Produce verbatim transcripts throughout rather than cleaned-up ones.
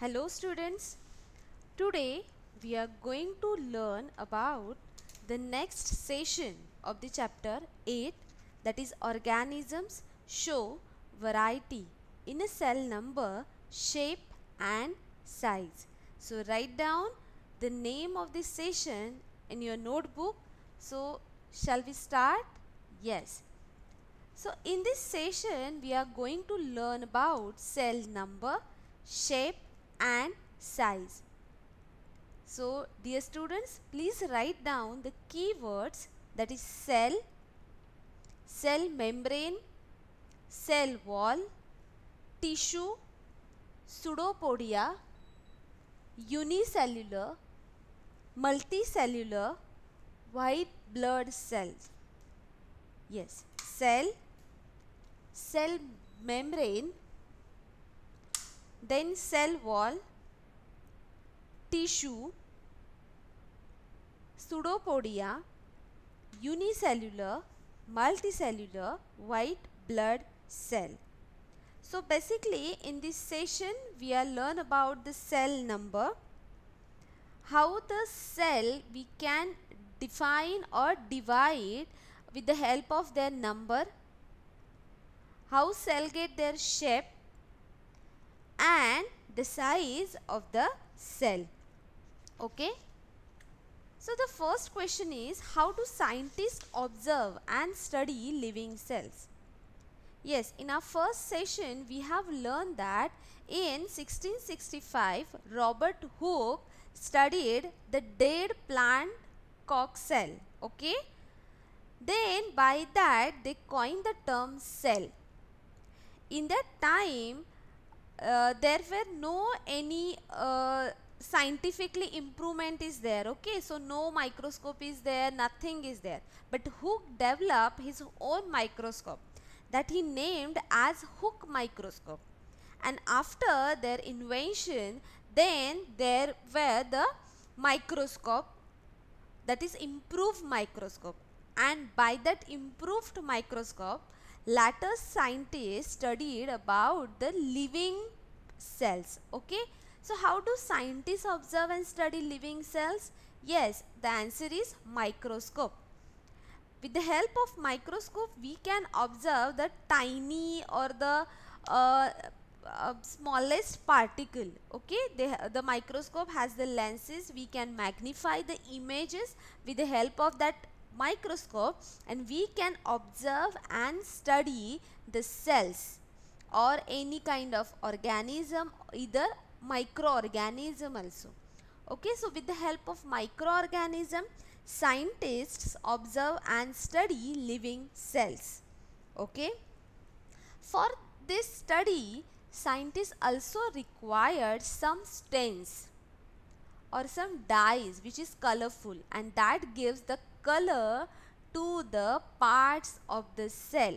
Hello students, today we are going to learn about the next session of the chapter eight, that is organisms show variety in a cell number, shape and size. So write down the name of this session in your notebook. So shall we start? Yes. So in this session we are going to learn about cell number, shape and size. So dear students, please write down the keywords, that is cell, cell membrane, cell wall, tissue, pseudopodia, unicellular, multicellular, white blood cells. Yes, cell, cell membrane, then cell wall, tissue, pseudopodia, unicellular, multicellular, white blood cell. So basically in this session we are learn about the cell number, how the cell we can define or divide with the help of their number, how cell get their shape and the size of the cell. Okay. So the first question is, how do scientists observe and study living cells? Yes, in our first session we have learned that in sixteen sixty-five Robert Hooke studied the dead plant cork cell. Okay. Then by that they coined the term cell. In that time uh, there were no any uh, scientifically improvement is there. Okay, so no microscope is there, nothing is there, but Hooke developed his own microscope that he named as Hooke microscope. And after their invention, then there were the microscope, that is improved microscope, and by that improved microscope later scientists studied about the living cells. Okay, so how do scientists observe and study living cells? Yes, the answer is microscope. With the help of microscope we can observe the tiny or the uh, uh, smallest particle. Okay, they, the microscope has the lenses, we can magnify the images with the help of that microscope, and we can observe and study the cells or any kind of organism, either microorganism also. Okay, so with the help of microorganism scientists observe and study living cells. Okay, for this study scientists also required some stains or some dyes which is colorful, and that gives the color to the parts of the cell.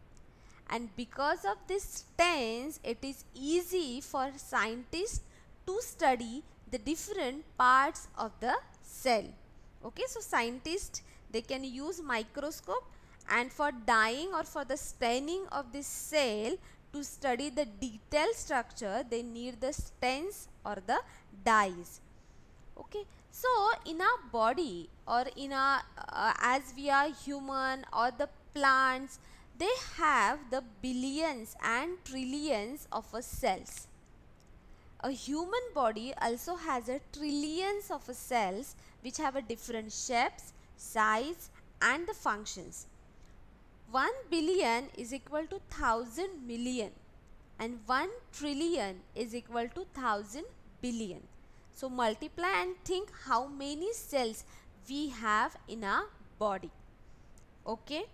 And because of this stains it is easy for scientists to study the different parts of the cell. Okay, so scientists they can use microscope, and for dyeing or for the staining of this cell to study the detailed structure they need the stains or the dyes. Okay, so in our body or in our uh, as we are human or the plants, they have the billions and trillions of a cells. A human body also has a trillions of a cells which have a different shapes, size and the functions. one billion is equal to thousand million and one trillion is equal to thousand billion. So multiply and think how many cells we have in our body. Okay.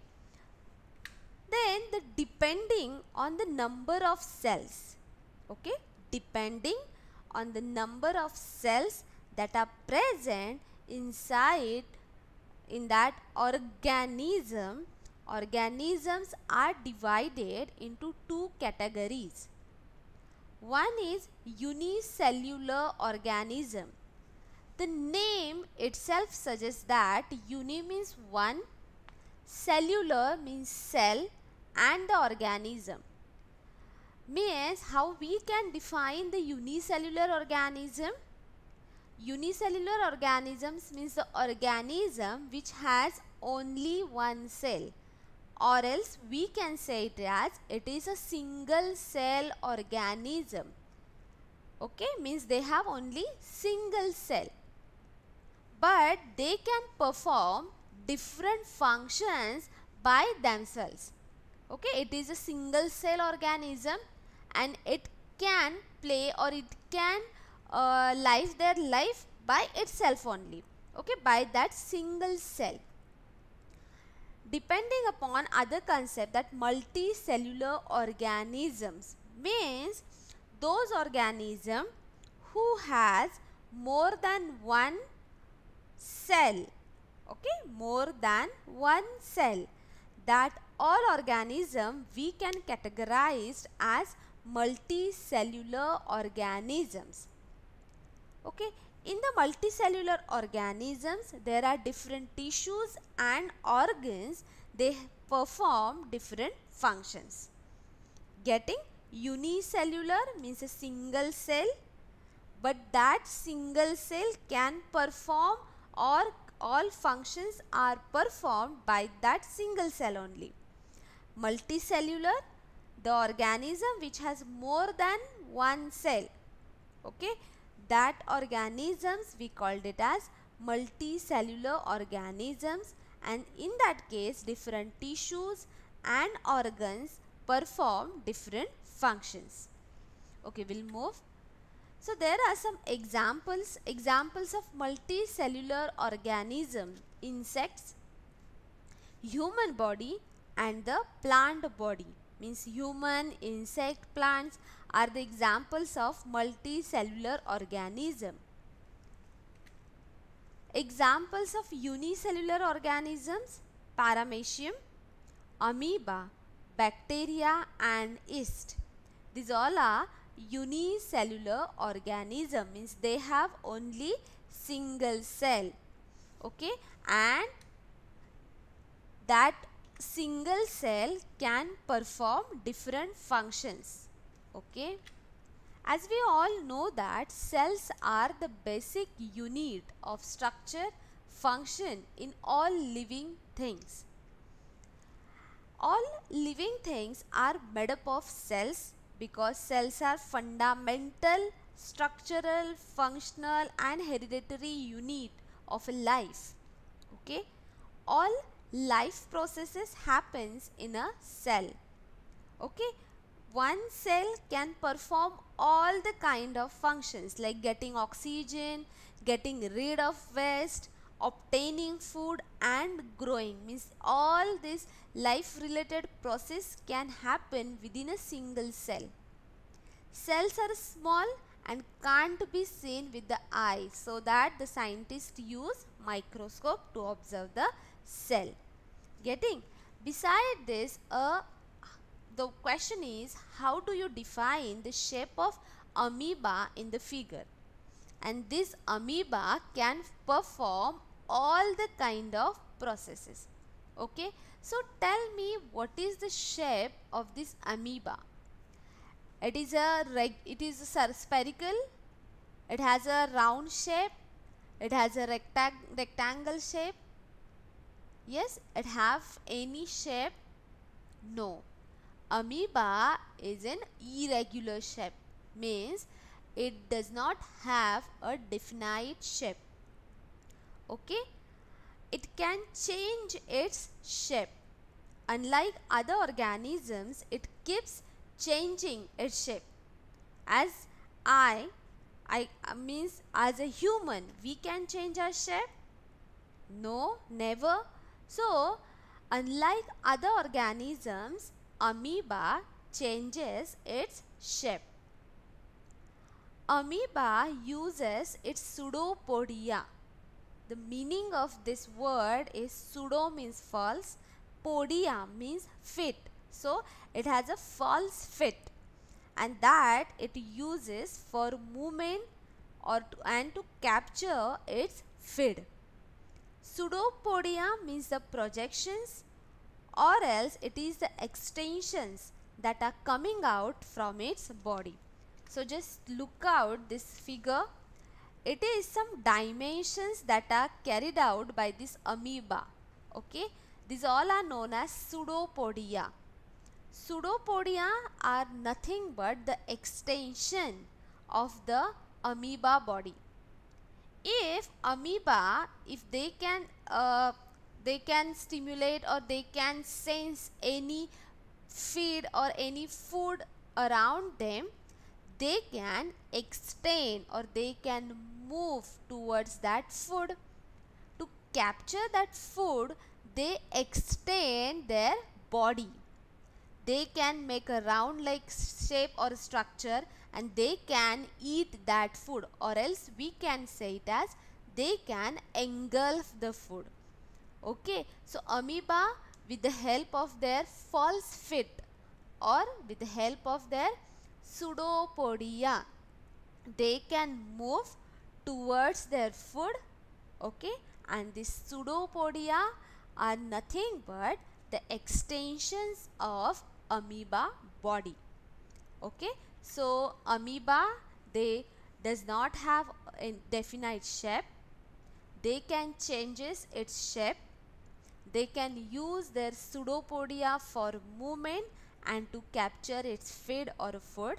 Then the depending on the number of cells. Okay, depending on the number of cells that are present inside in that organism, organisms are divided into two categories. One is unicellular organism. The name itself suggests that uni means one, cellular means cell and the organism. Means how we can define the unicellular organism. Unicellular organisms means the organism which has only one cell, or else we can say it as it is a single cell organism. Okay, means they have only single cell, but they can perform different functions by themselves. Okay, it is a single cell organism and it can play or it can uh, live their life by itself only. Okay, by that single cell. Depending upon other concept, that multicellular organisms means those organisms who has more than one cell. Okay, more than one cell. That all organism we can categorize as multicellular organisms. Okay, in the multicellular organisms there are different tissues and organs. They perform different functions. Getting? Unicellular means a single cell, but that single cell can perform, or all functions are performed by that single cell only. Multicellular, the organism which has more than one cell. Okay, that organisms we called it as multicellular organisms, and in that case different tissues and organs perform different functions. Okay, we'll move. So there are some examples examples of multicellular organisms: insects, human body, and the plant body. Means human, insect, plants are the examples of multicellular organism. Examples of unicellular organisms: paramecium, amoeba, bacteria, and yeast. These all are unicellular organism, means they have only single cell. Okay, and that single cell can perform different functions. Okay, as we all know that cells are the basic unit of structure, function in all living things. All living things are made up of cells because cells are fundamental, structural, functional, and hereditary unit of a life. Okay, all life processes happens in a cell. Okay, one cell can perform all the kind of functions like getting oxygen, getting rid of waste, obtaining food, and growing. Means all this life related process can happen within a single cell. Cells are small and can't be seen with the eye, so that the scientists use microscope to observe the cell. Getting? Beside this, uh, the question is, how do you define the shape of amoeba in the figure? And this amoeba can perform all the kind of processes. Okay, so tell me, what is the shape of this amoeba? It is a reg it is a spherical, it has a round shape, it has a rectang rectangle shape. Yes, it have any shape? No. Amoeba is an irregular shape, means it does not have a definite shape. Okay, it can change its shape. Unlike other organisms, it keeps changing its shape. As I, I uh, means as a human, we can change our shape? No, never. So, unlike other organisms, amoeba changes its shape. Amoeba uses its pseudopodia. The meaning of this word is pseudo means false, podia means fit. So, it has a false fit, and that it uses for movement or to, and to capture its feed. Pseudopodia means the projections, or else it is the extensions that are coming out from its body. So just look out this figure. It is some dimensions that are carried out by this amoeba. Okay, these all are known as pseudopodia. Pseudopodia are nothing but the extension of the amoeba body. If amoeba, if they can uh, they can stimulate or they can sense any feed or any food around them, they can extend or they can move towards that food. To capture that food, they extend their body. They can make a round like shape or structure and they can eat that food, or else we can say it as they can engulf the food. Okay, so amoeba, with the help of their false feet or with the help of their pseudopodia, they can move towards their food. Okay, and these pseudopodia are nothing but the extensions of amoeba body. Okay, so amoeba, they does not have a definite shape. They can changes its shape. They can use their pseudopodia for movement and to capture its feed or food.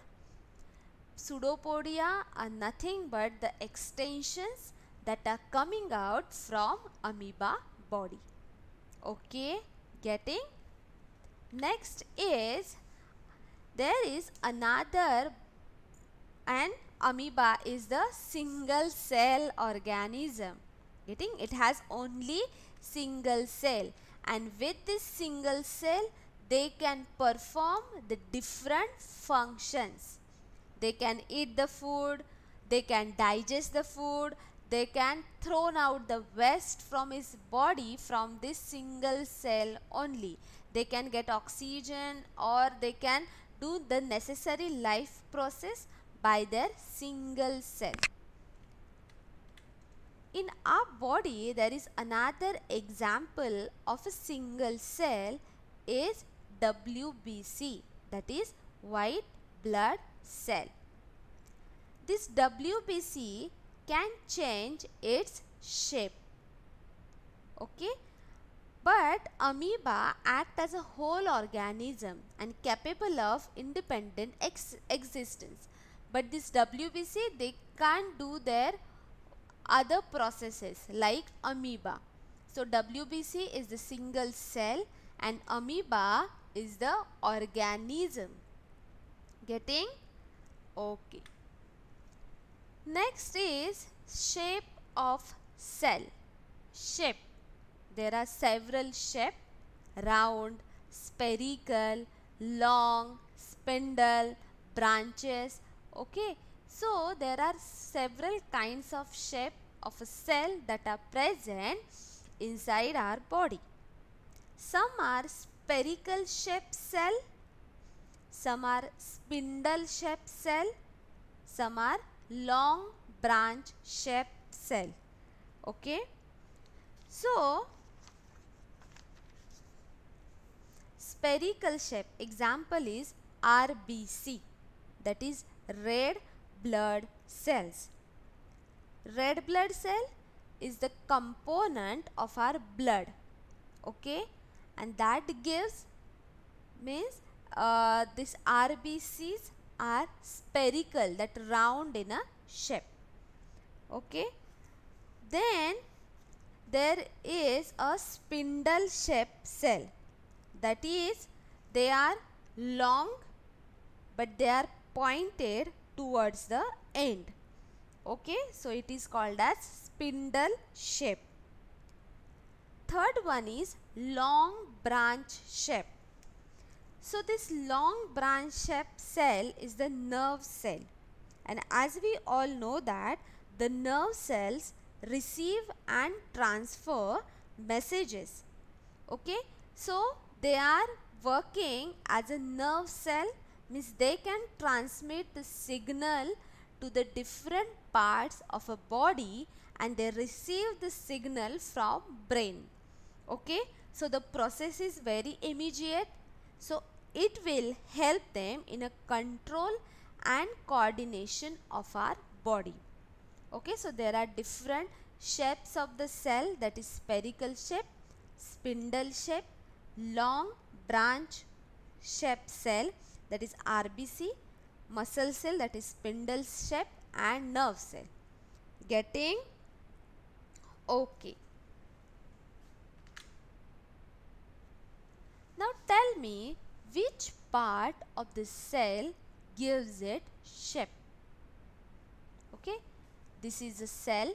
Pseudopodia are nothing but the extensions that are coming out from amoeba body. Okay, getting? Next is, there is another, and amoeba is the single cell organism. Getting? It has only single cell, and with this single cell they can perform the different functions. They can eat the food, they can digest the food, they can throw out the waste from his body from this single cell only. They can get oxygen or they can do the necessary life process by their single cell. In our body, there is another example of a single cell is W B C, that is white blood cell. This W B C can change its shape. Okay, but amoeba act as a whole organism and capable of independent ex existence. But this W B C, they can't do their other processes like amoeba. So W B C is the single cell and amoeba is the organism. Getting? Okay. Next is shape of cell. Shape. There are several shapes: round, spherical, long, spindle, branches. Okay. So there are several kinds of shape of a cell that are present inside our body. Some are spherical shaped cell, some are spindle shaped cell, some are long branch shaped cell. Okay. So spherical shape example is R B C, that is red blood cells. Red blood cell is the component of our blood. Okay, and that gives means uh, this R B Cs are spherical, that round in a shape. Okay, then there is a spindle shaped cell, that is they are long but they are pointed towards the end. Okay, so it is called as spindle shape. Third one is long branch shape. So this long branch shaped cell is the nerve cell, and as we all know that the nerve cells receive and transfer messages. Okay, so they are working as a nerve cell, means they can transmit the signal to the different parts of a body and they receive the signal from brain. Okay, so the process is very immediate. So it will help them in a control and coordination of our body. Okay, so there are different shapes of the cell, that is spherical shape, spindle shape, long branch shaped cell, that is R B C, muscle cell, that is spindle shape, and nerve cell. Getting? Okay. Now tell me which part of the cell gives it shape. Okay, this is a cell.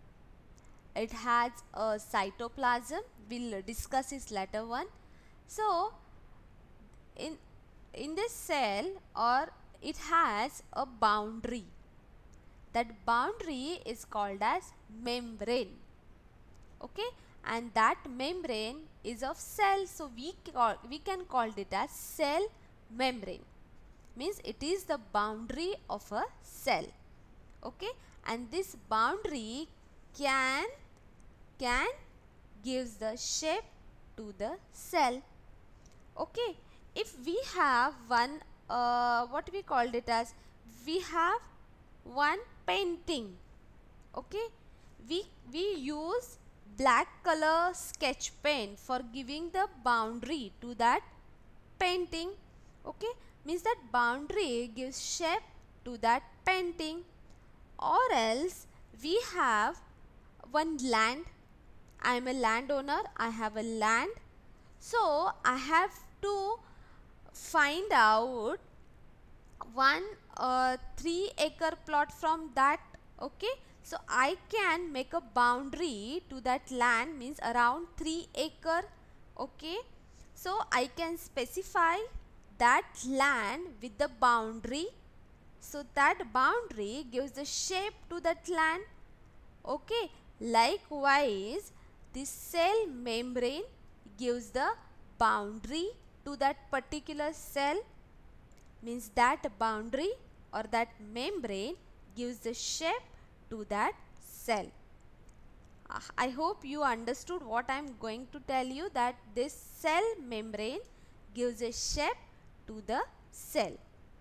It has a cytoplasm. We'll discuss this later one. So in in this cell, or it has a boundary. That boundary is called as membrane. Okay, and that membrane is of cell, so we call, we can call it as cell membrane. Means it is the boundary of a cell. Okay, and this boundary can can gives the shape to the cell. Okay, if we have one uh, what we called it as, we have one painting. Okay, we we use black color sketch pen for giving the boundary to that painting. Okay, means that boundary gives shape to that painting. Or else we have one land. I am a landowner, I have a land, so I have to find out one uh, three acre plot from that. Okay, so I can make a boundary to that land, means around three acre. Okay, so I can specify that land with the boundary, so that boundary gives the shape to that land. Okay, likewise the cell membrane gives the boundary to that particular cell, means that boundary or that membrane gives the shape to that cell. Uh, I hope you understood what I am going to tell you, that this cell membrane gives a shape to the cell.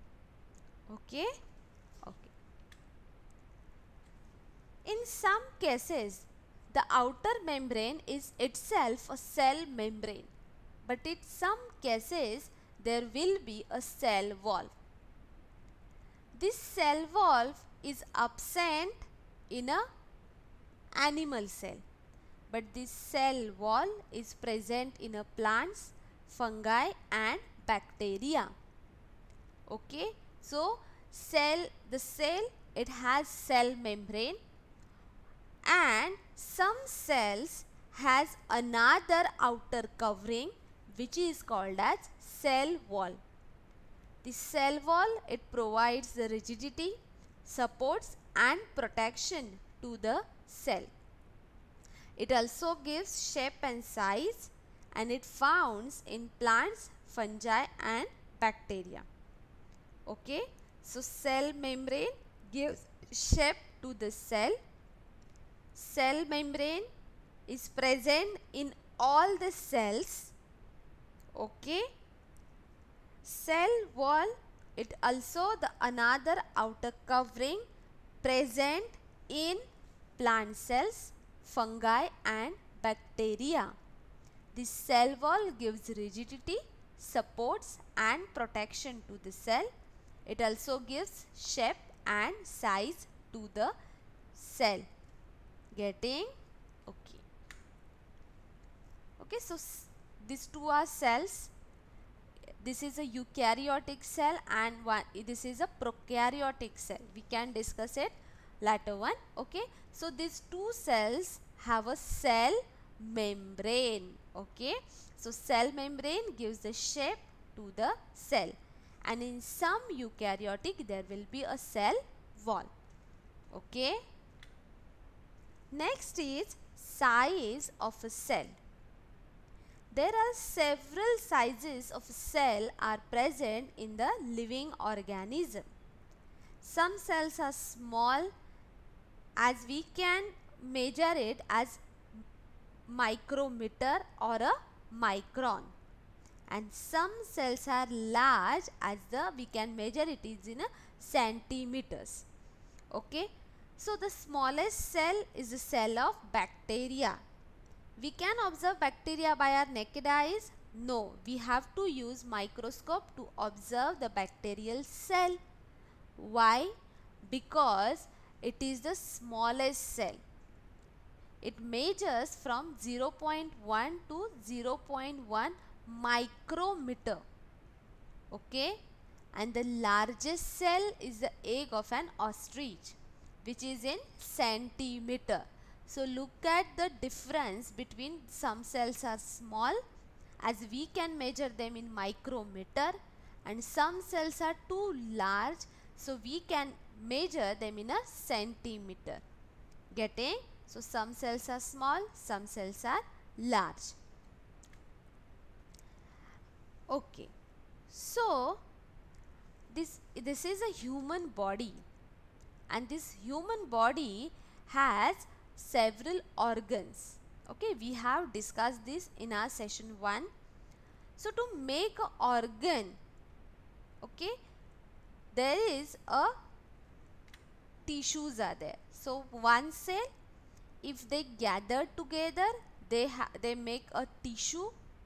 Okay. Okay. In some cases, the outer membrane is itself a cell membrane, but in some cases there will be a cell wall. This cell wall is absent in a animal cell, but this cell wall is present in a plants, fungi and bacteria. Okay, so cell, the cell, it has cell membrane, and some cells has another outer covering which is called as cell wall. The cell wall, it provides the rigidity, supports and protection to the cell. It also gives shape and size, and it founds in plants, fungi and bacteria. Okay, so cell membrane gives shape to the cell. Cell membrane is present in all the cells. Okay, cell wall, it also the another outer covering present in plant cells, fungi and bacteria. The cell wall gives rigidity, supports and protection to the cell. It also gives shape and size to the cell. Getting? Okay. Okay, so these two are cells. This is a eukaryotic cell and one, this is a prokaryotic cell. We can discuss it later one. Okay, so these two cells have a cell membrane. Okay, so cell membrane gives the shape to the cell, and in some eukaryotic there will be a cell wall. Okay, next is size of a cell. There are several sizes of a cell are present in the living organism. Some cells are small, as we can measure it as micrometer or a micron, and some cells are large as the we can measure it is in a centimeters. Okay, so the smallest cell is the cell of bacteria. We can observe bacteria by our naked eyes? No, we have to use microscope to observe the bacterial cell. Why? Because it is the smallest cell. It measures from zero point one to zero point one micrometer. Okay, and the largest cell is the egg of an ostrich, which is in centimeter. So look at the difference between some cells are small as we can measure them in micrometer, and some cells are too large so we can measure them in a centimeter. Getting? So some cells are small, some cells are large. Okay, so this this is a human body, and this human body has several organs. Okay, we have discussed this in our session one. So to make an organ, okay, there is a tissues are there. So one cell, if they gather together, they ha they make a tissue.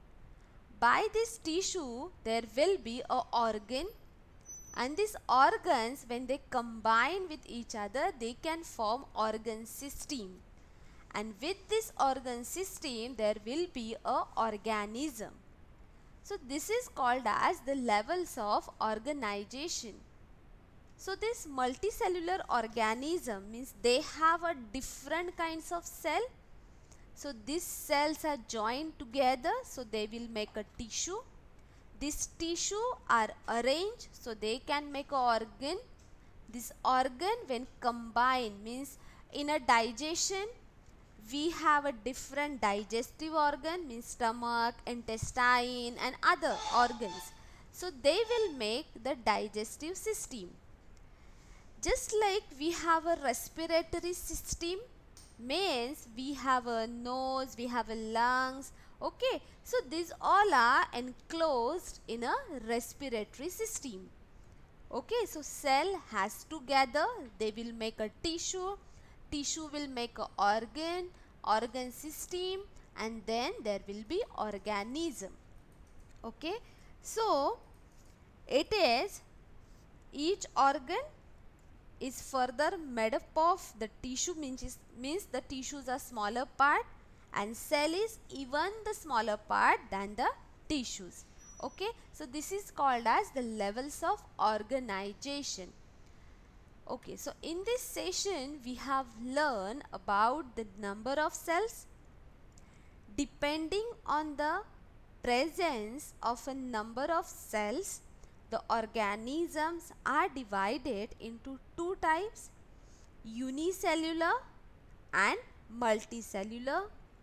By this tissue there will be a organ, and these organs, when they combine with each other, they can form organ system, and with this organ system there will be a organism. So this is called as the levels of organization. So this multicellular organism means they have a different kinds of cell. So these cells are joined together, so they will make a tissue. This tissue are arranged so they can make an organ. This organ when combined means in a digestion we have a different digestive organ, means stomach, intestine and other organs. So they will make the digestive system. Just like we have a respiratory system, means we have a nose, we have a lungs. Okay, so these all are enclosed in a respiratory system. Okay, so cell has to gather, they will make a tissue, tissue will make a organ, organ system, and then there will be organism. Okay, so it is each organ is further made up of the tissue, means, means the tissues are smaller part, and cell is even the smaller part than the tissues. Okay, so this is called as the levels of organization. Okay, so in this session we have learned about the number of cells. Depending on the presence of a number of cells, the organisms are divided into two types, unicellular and multicellular.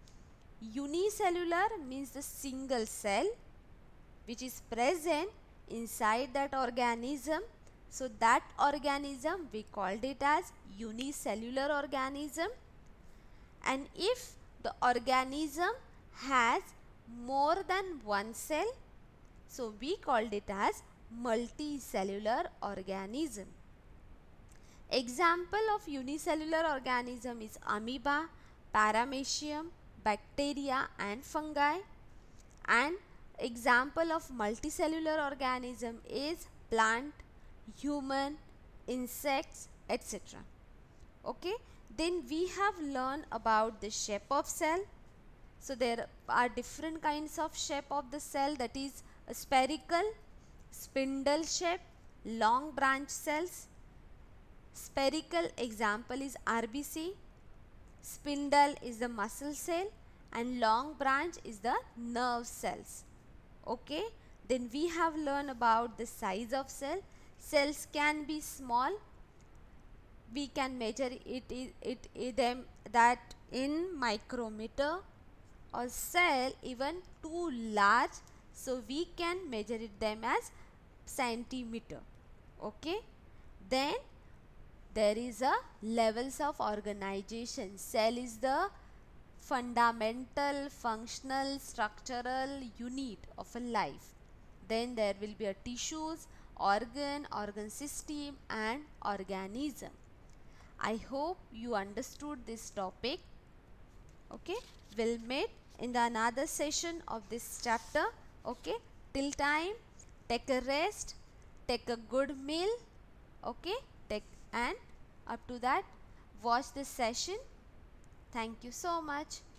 Unicellular means the single cell which is present inside that organism. So that organism we called it as unicellular organism. And if the organism has more than one cell, so we called it as multicellular organism. Example of unicellular organism is amoeba, paramecium, bacteria and fungi. And example of multicellular organism is plant, human, insects, et cetera. Okay, then we have learned about the shape of cell. So there are different kinds of shape of the cell, that is a spherical, spindle shape, long branch cells. Spherical example is R B C, spindle is the muscle cell, and long branch is the nerve cells. Okay, then we have learned about the size of cell. Cells can be small, we can measure it, it, it, it them that in micrometer, or cell even too large, so we can measure it them as centimeter. Okay, then there is a levels of organization. Cell is the fundamental functional structural unit of a life. then there will be a tissues, organ, organ system and organism. I hope you understood this topic. Okay, we'll meet in the another session of this chapter. Okay, till time, take a rest, take a good meal. Okay, take and up to that, watch this session. Thank you so much.